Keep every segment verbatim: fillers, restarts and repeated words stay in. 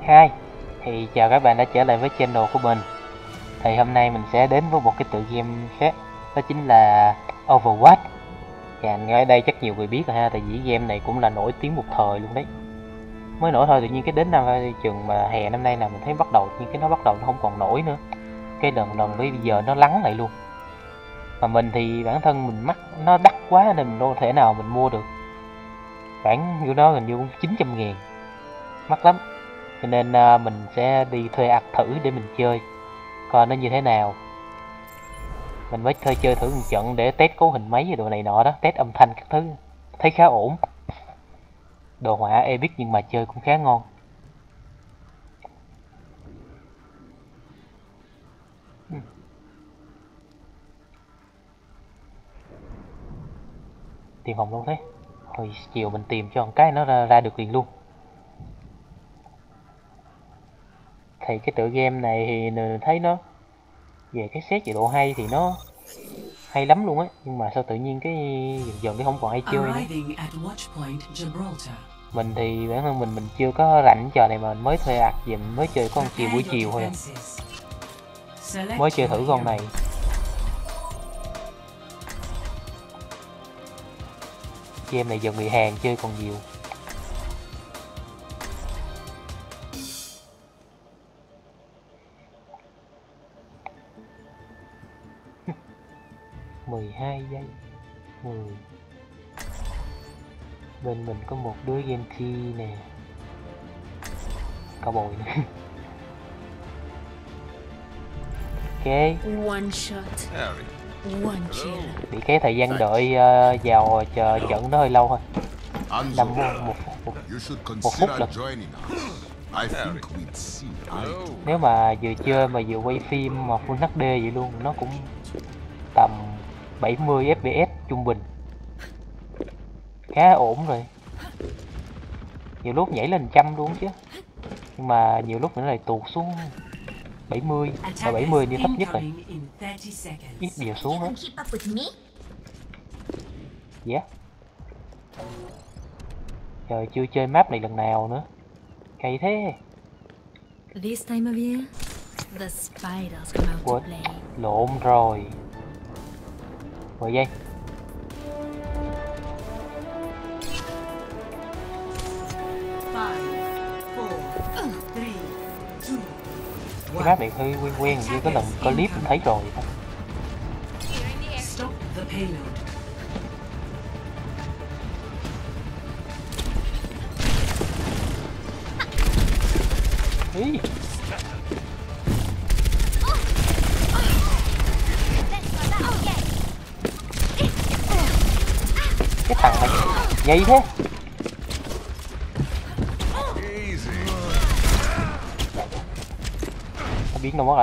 Hi, thì chào các bạn đã trở lại với channel của mình. Thì hôm nay mình sẽ đến với một cái tựa game khác, đó chính là Overwatch. Và ngay ở đây chắc nhiều người biết rồi ha, tại vì game này cũng là nổi tiếng một thời luôn đấy. Mới nổi thôi, tự nhiên cái đến năm chừng mà hè năm nay là mình thấy bắt đầu, nhưng cái nó bắt đầu nó không còn nổi nữa. Cái lần lần bây giờ nó lắng lại luôn. Mà mình thì bản thân mình mắc nó đắt quá nên mình đâu thể nào mình mua được. Bản của nó gần như chín trăm ngàn, mắc lắm. Cho nên uh, mình sẽ đi thuê ạc thử để mình chơi coi nó như thế nào. Mình mới thuê chơi thử một trận để test cấu hình máy và đồ này nọ đó, test âm thanh các thứ, thấy khá ổn. Đồ họa epic nhưng mà chơi cũng khá ngon. Tìm phòng luôn thế. Hồi chiều mình tìm cho một cái nó ra, ra được liền luôn. Thì cái tựa game này thì thấy nó về cái xét về độ hay thì nó hay lắm luôn á, nhưng mà sao tự nhiên cái dần dần cái không còn ai chơi nữa. Mình thì bản thân mình mình chưa có rảnh trò này mà mình mới thuê ạc về, mình mới chơi con chiều buổi chiều thôi à. Mới chơi thử con này. Game này giờ người Hàn chơi còn nhiều. mười hai giây mười. Bên mình có một đứa Genji nè, cao bồi nữa. Ok, One shot. One kill. bị cái thời gian đợi uh, vào chờ trận nó hơi lâu thôi. Năm một, một, một, một phút là. Nếu mà vừa chơi mà vừa quay phim mà Full hát đê vậy luôn, nó cũng tầm bảy mươi ép pê ét trung bình, khá ổn rồi. Nhiều lúc nhảy lên trăm luôn chứ, nhưng mà nhiều lúc nữa lại tụt xuống bảy mươi, và bảy mươi đi thấp nhất rồi, ít điều xuống hết. Yeah. Trời, chưa chơi map này lần nào nữa, cay thế. This time of year, the spiders come out to play. Lộn rồi. mười giây. Cái map này hơi quen quen, như cái lần clip mình thấy rồi. Ý. Cái thằng này nhây thế. Nó biến đâu mất rồi.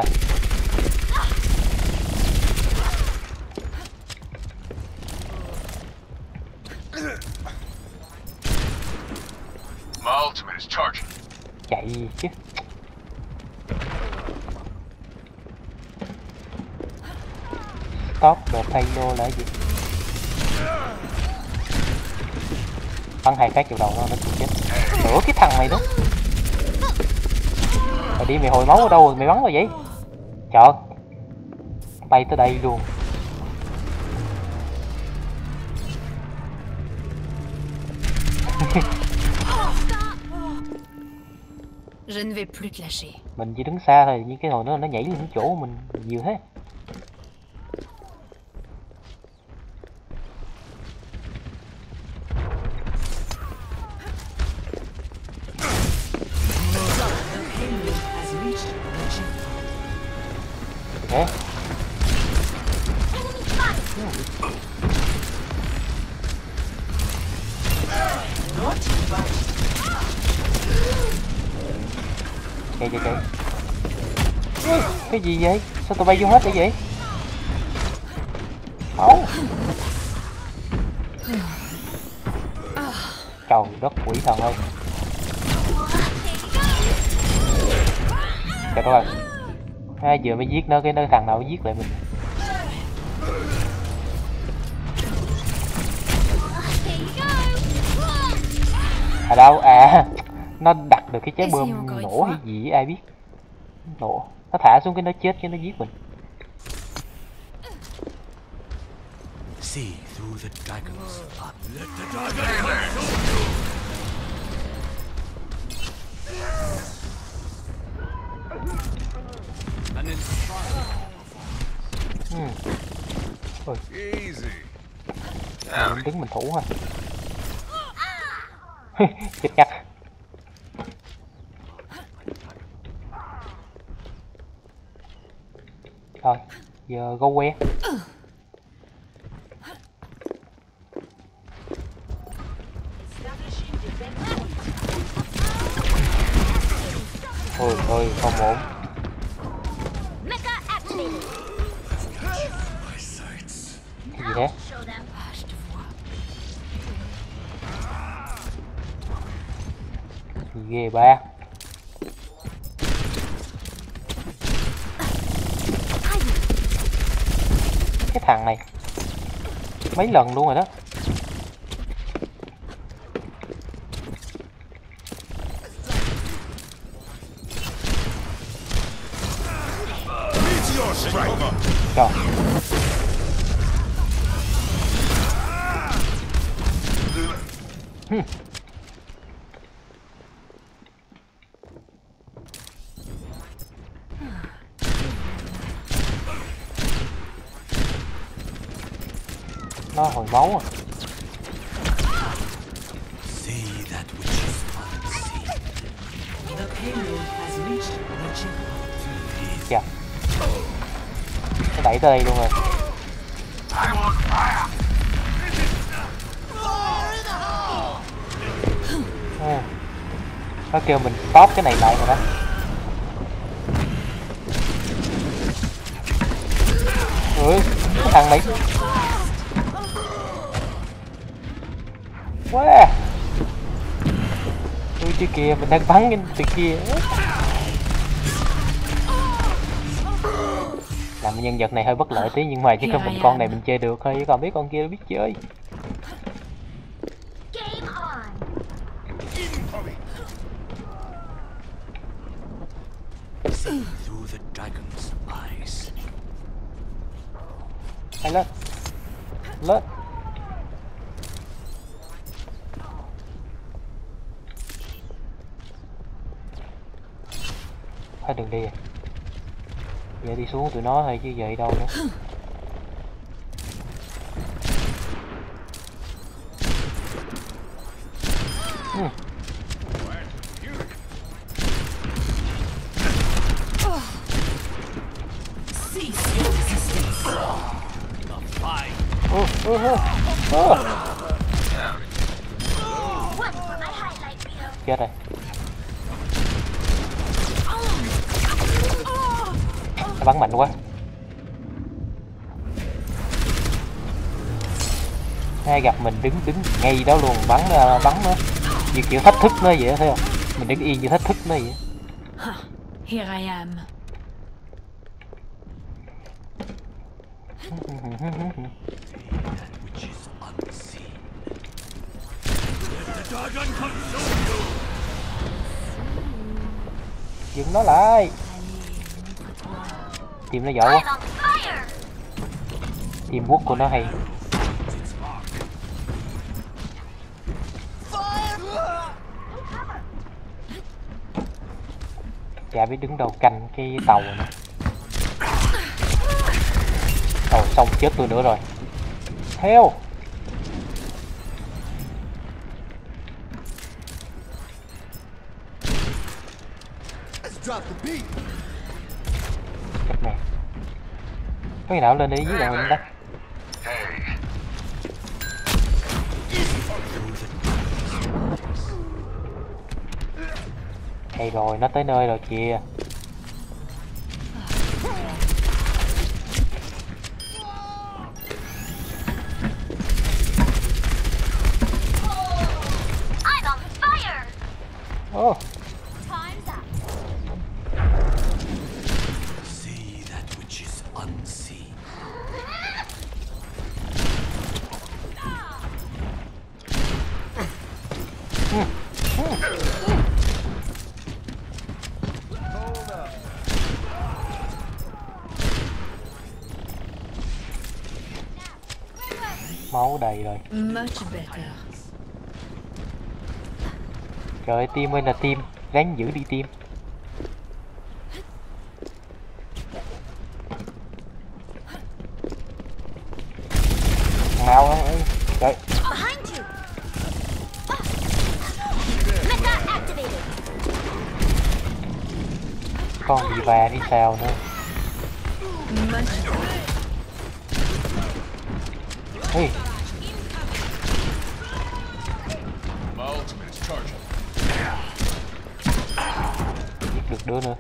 Chạy chứ. Stop the payload là gì? Bắn hai phát vào đầu nó nó chết. Ủa cái thằng này đó. Mày đi mày hồi máu ở đâu rồi mày bắn vào vậy? Trời, bay tới đây luôn. Je ne vais plus te lâcher. Mình chỉ đứng xa thôi, nhưng cái hồi nó nó nhảy lên chỗ mình nhiều thế. Okay. Chạy chạy chạy. Cái gì vậy? Sao tụi bay vô hết vậy? Máu. Trời đất quỷ thần ơi. Trời đất ơi. Hai vừa mới giết nó, cái nơi thằng nào giết lại mình. À đâu à, Nó đặt được cái trái bom nổ hay gì ai biết. Nổ, nó thả xuống cái nó chết cái nó giết mình. See through the dragon's blood. Let the dragon An ừ. Ôi. Easy. À, mình đứng mình thủ ha. Chết chắc. Rồi, giờ go que. Ôi ôi, không ổn. Cái gì thế? Ghê ba. Cái thằng này mấy lần luôn rồi đó. Trời. Hmm. Nó hồi máu à. Chà. Nó đẩy tới đây luôn rồi. À. Nó kêu mình stop cái này lại rồi đó. Ui, cái thằng này quá. Ui chứ kìa, mình đang bắn cái từ kia. Làm nhân vật này hơi bất lợi tí nhưng mà chỉ có mình con này mình chơi được thôi, chứ còn biết con kia biết chơi. Hay lên. Lên. Thôi đừng đi à. Giờ đi xuống tụi nó thôi chứ giờ đi đâu nữa. Ừ. Ừ, ừ, ừ. Ừ. Chết rồi. Nó bắn mạnh quá. Hay gặp mình đứng đứng ngay đó luôn bắn uh, bắn nó như kiểu thách thức nó vậy, thấy không? Mình đứng yên như thách thức nó vậy. Here I am. Dừng nó lại. Team nó giỏi quá. Team quốc của nó hay. Chả biết đứng đâu canh cái tàu này. Tàu xong chết tôi nữa rồi. Theo. Chết mẹ. Có gì nào lên đi dưới đằng mình đó. Hay rồi, nó tới nơi rồi kìa. Oh. Máu đầy rồi. Much better. Trời ơi, team ơi là team, ráng giữ đi team. Mau ơi, trời. Behind you. Mecha activated. Con Diva đi sao nữa. Much better. Ê, My ultimate is charging. giết được đứa nữa.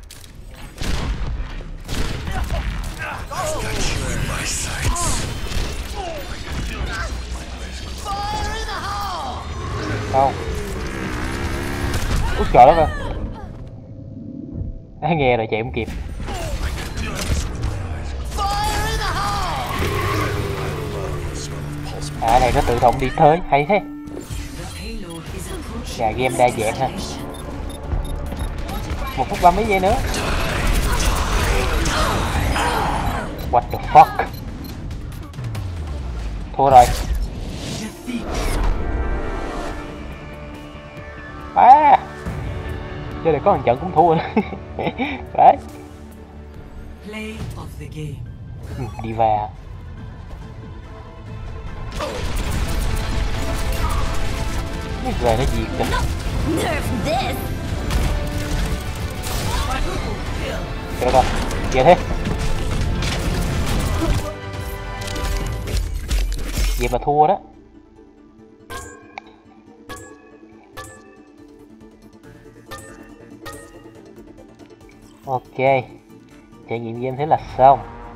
Không. Út trời đất ơi. À, nghe rồi chạy không kịp. À này nó tự động đi tới, hay thế. Gà game đa dạng ha. Một phút ba mấy giây nữa. What the fuck. Thua rồi. À, chơi này có một trận cũng thua nữa. Đấy. Play of the game. Ừ, Diva. Về nó diệt kìa. Nerf this. Trời ơi, ghê thế. Vậy mà thua đó. Ok, trải nghiệm game thế là xong.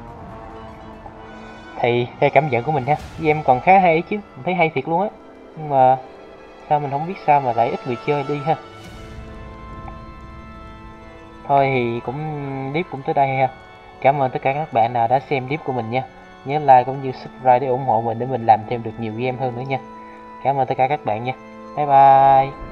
Thì theo cảm nhận của mình ha, game còn khá hay ấy chứ, mình thấy hay thiệt luôn á. Nhưng mà sao mình không biết sao mà lại ít người chơi đi ha. Thôi thì cũng clip cũng tới đây ha. Cảm ơn tất cả các bạn nào đã xem clip của mình nha. Nhớ like cũng như subscribe để ủng hộ mình để mình làm thêm được nhiều game hơn nữa nha. Cảm ơn tất cả các bạn nha. Bye bye.